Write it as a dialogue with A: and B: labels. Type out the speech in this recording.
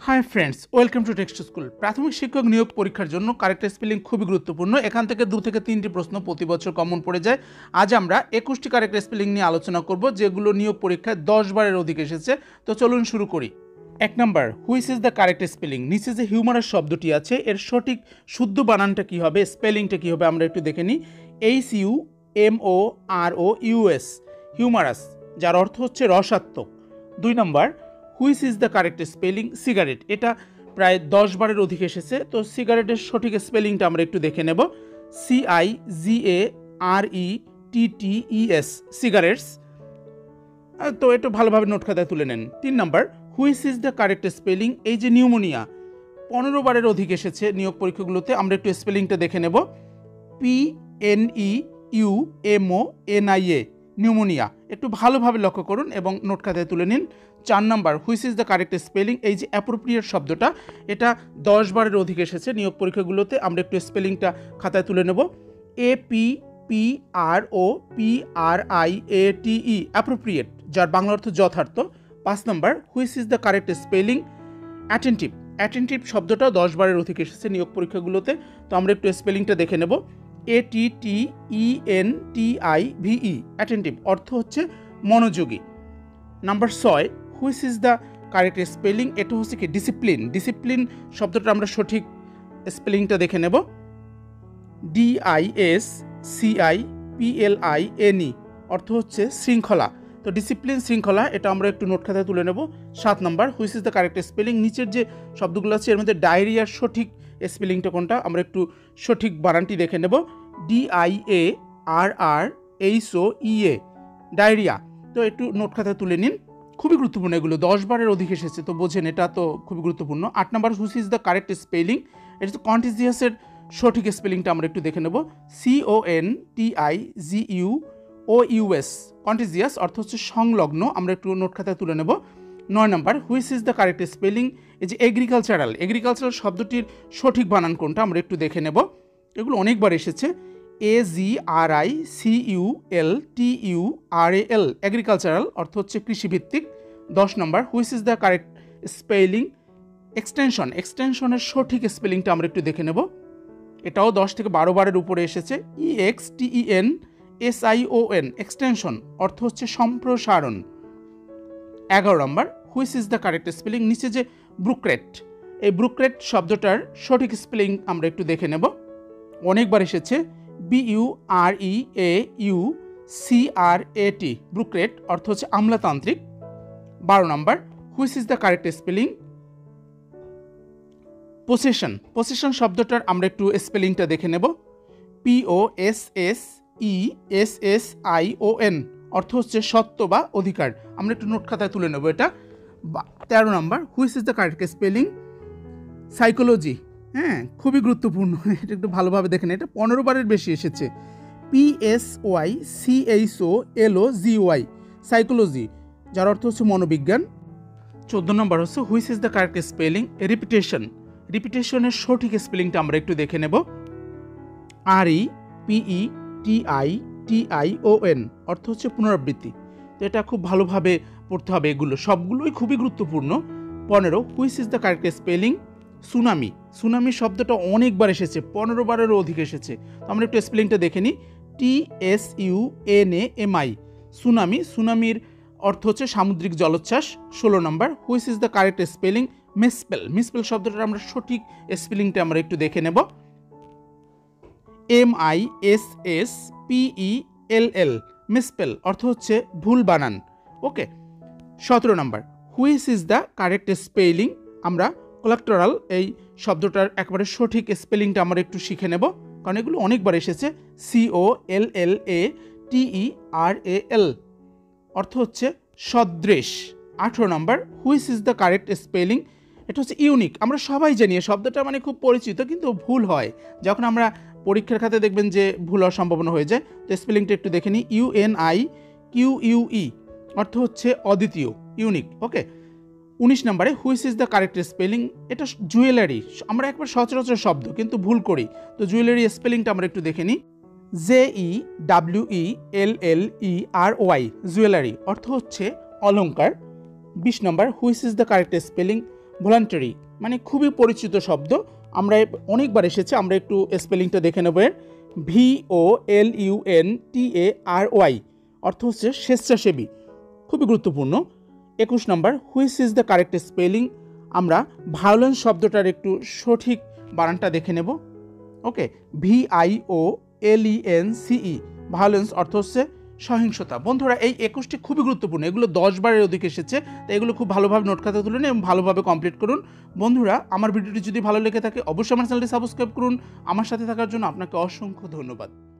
A: High friends, welcome to text school. প্রাথমিক শিক্ষক নিয়োগ পরীক্ষার জন্য কারেক্ট স্পেলিং খুবই গুরুত্বপূর্ণ। এখান থেকে 2 থেকে 3টি প্রশ্ন প্রতি বছর কমন পড়ে যায়। আজ আমরা 21টি কারেক্ট স্পেলিং নিয়ে আলোচনা করব, যেগুলো নিয়োগ পরীক্ষায় 10 বারের অধিক এসেছে। তো চলুন শুরু করি। 1 number, which is the correct spelling. নিচে যে হিউমারাস শব্দটি আছে এর সঠিক শুদ্ধ বানানটা কী হবে, স্পেলিংটা কী হবে আমরা একটু দেখে নিই। HUMOROUS, হিউমারাস, যার অর্থ হচ্ছে রসাত্মক। 2 number, which is the correct spelling cigarette. এটা প্রায় 10 বারের অধিক এসেছে। তো সিগারেটের সঠিক স্পেলিংটা আমরা একটু দেখে নেব। CIGARETTES, cigarettes. তো একটু ভালোভাবে নোট খাতায় তুলে নেন। 3 number, which is the correct spelling. এই যে নিউমোনিয়া 15 বারের অধিক এসেছে নিয়োগ পরীক্ষাগুলোতে, আমরা একটু স্পেলিংটা দেখে নেব। PNEUMONIA, pneumonia. একটু ভালোভাবে লক্ষ্য করুন এবং নোট খাতায় তুলে নিন। 4 number, which is the correct spelling. এই যে অ্যাপ্রোপ্রিয়েট শব্দটা, এটা 10 বারের অধিক এসেছে নিয়োগ পরীক্ষাগুলোতে, আমরা একটু স্পেলিংটা খাতায় তুলে নেব। APPROPRIATE, অ্যাপ্রোপ্রিয়েট, যার বাংলা অর্থ যথার্থ। 5 number, which is the correct spelling attentive. Attentive শব্দটা 10 বারের অধিক এসেছে নিয়োগ পরীক্ষাগুলোতে, তো আমরা একটু স্পেলিংটা দেখে নেব। ATTENTIVE, অ্যাটেন্টিভ, অর্থ হচ্ছে মনোযোগী। Number 6, which is the correct spelling. এটা হচ্ছে কি ডিসিপ্লিন। ডিসিপ্লিন শব্দটা আমরা সঠিক স্পেলিংটা দেখে নেব। DISCIPLINE, অর্থ হচ্ছে শৃঙ্খলা। তো ডিসিপ্লিন, শৃঙ্খলা, এটা আমরা একটু নোট খাতায় তুলে নেব। 7 number, which is the correct spelling. নিচের যে শব্দগুলো আছে এর মধ্যে ডায়রিয়ার সঠিক স্পেলিংটা কোনটা, আমরা একটু সঠিক বানানটি দেখে নেব। DIARRHOEA, diarrhoea. তো একটু নোট খাতায় তুলে নিন। খুবই গুরুত্বপূর্ণ, এগুলো 10 বারের অধিক এসেছে, তো বোঝেন এটা তো খুবই গুরুত্বপূর্ণ। 8 number, which is the correct spelling. এটা হচ্ছে কন্টিজিয়াসের সঠিক স্পেলিংটা আমরা একটু দেখে নেব। CONTIGUOUS, কন্টিজিয়াস, অর্থ হচ্ছে সংলগ্ন, আমরা একটু নোট খাতায় তুলে নেব। 9 number, which is the correct spelling. এই যে এগ্রিকালচারাল, এগ্রিকালচারাল শব্দটির সঠিক বানান কোনটা আমরা একটু দেখে নেব। এগুলো অনেকবার এসেছে। AGRICULTURAL, এগ্রিকালচারাল, অর্থ হচ্ছে কৃষিভিত্তিক। 10 number, which is the correct spelling extension. এক্সটেনশনের সঠিক স্পেলিংটা আমরা একটু দেখে নেব। এটাও 10 থেকে 12 বারের উপরে এসেছে। EXTENSION, এক্সটেনশন, অর্থ হচ্ছে সম্প্রসারণ। 11 number, which is the correct spelling. নিচে যে ব্রুক্রেট, এই ব্রুক্রেট শব্দটার সঠিক স্পেলিং আমরা একটু দেখে নেব। অনেকবার এসেছে। BUREAUCRAT, ব্রুক্রেট, অর্থ হচ্ছে আমলাতান্ত্রিক। 12 number, which is the correct spelling possession. Possession শব্দটার আমরা একটু স্পেলিংটা দেখে নেব। POSSESSION, অর্থ হচ্ছে সত্য বা অধিকার, আমরা একটু নোট খাতায় তুলে নেব এটা। 13 number, which is the correct spelling psychology. হ্যাঁ, খুবই গুরুত্বপূর্ণ, এটা একটু ভালোভাবে দেখেন। এটা 15 বারের বেশি এসেছে। PSYCHOLOGY, সাইকোলজি, যার অর্থ হচ্ছে মনোবিজ্ঞান। 14 নম্বর হচ্ছে, which is the correct spelling repetition. রিপিটেশনের সঠিক স্পেলিংটা আমরা একটু দেখে নেব। REPETITION, অর্থ হচ্ছে পুনরাবৃত্তি। তো এটা খুব ভালোভাবে পড়তে হবে, এগুলো সবগুলোই খুবই গুরুত্বপূর্ণ। 15, which is the correct spelling tsunami. Tsunami শব্দটা অনেকবার এসেছে, 15 বারেরও অধিক এসেছে, তো আমরা একটু স্পেলিংটা দেখে নিই। TSUNAMI, tsunami. সুনামির অর্থ হচ্ছে সামুদ্রিক জলোচ্ছ্বাস। 16 number, which is the correct spelling misspell. Misspell শব্দটার আমরা সঠিক স্পেলিংটা আমরা একটু দেখে নেব। MISSPELL, মিসপেল, অর্থ হচ্ছে ভুল বানান। Okay. 17 number, which is the correct spelling. আমরা কোলাক্টোরাল, এই শব্দটার একেবারে সঠিক স্পেলিংটা আমরা একটু শিখে নেব, কারণ এগুলো অনেকবার এসেছে। COLLATERAL, অর্থ হচ্ছে সদৃশ। 18 number, which is the correct spelling. এটা হচ্ছে ইউনিক। আমরা সবাই জানি এই শব্দটা মানে খুব পরিচিত, কিন্তু ভুল হয় যখন আমরা পরীক্ষার খাতে দেখবেন যে ভুল হওয়ার সম্ভাবনা হয়ে যায়। তো স্পেলিংটা একটু দেখে নিই। UNIQUE, অর্থ হচ্ছে অদ্বিতীয়, ইউনিক। ওকে। 19 নম্বরে, which is the correct spelling. এটা জুয়েলারি। আমরা একবার সচরাচর শব্দ কিন্তু ভুল করি, তো জুয়েলারি স্পেলিংটা আমরা একটু দেখে নিই। JEWELLERY, জুয়েলারি, অর্থ হচ্ছে অলংকার। 20 number, which is the correct spelling voluntary মানে খুবই পরিচিত শব্দ, আমরা অনেকবার এসেছে। আমরা একটু স্পেলিংটা দেখে নেব। VOLUNTARY অর্থ হচ্ছে স্বেচ্ছাসেবী, খুবই গুরুত্বপূর্ণ। 21 number, which is the correct spelling. আমরা ভায়োলেন্স শব্দটার একটু সঠিক বানানটা দেখে নেব। ওকে, VIOLENCE, ভায়োলেন্স অর্থ হচ্ছে সহিংসতা। বন্ধুরা এই 21টি খুবই গুরুত্বপূর্ণ, এগুলো 10 বারের অধিক এসেছে, তো এগুলো খুব ভালোভাবে নোট খাতা তুলে নিন এবং ভালোভাবে কমপ্লিট করুন। বন্ধুরা আমার ভিডিওটি যদি ভালো লেগে থাকে অবশ্যই আমার চ্যানেলটি সাবস্ক্রাইব করুন। আমার সাথে থাকার জন্য আপনাকে অসংখ্য ধন্যবাদ।